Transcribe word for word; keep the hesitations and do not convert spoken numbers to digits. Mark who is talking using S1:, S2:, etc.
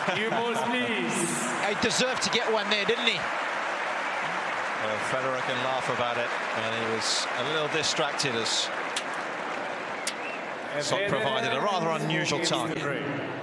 S1: New balls, please.
S2: He deserved to get one there, didn't he?
S3: Well, Federer can laugh about it, and he was a little distracted as Sock provided a rather unusual target.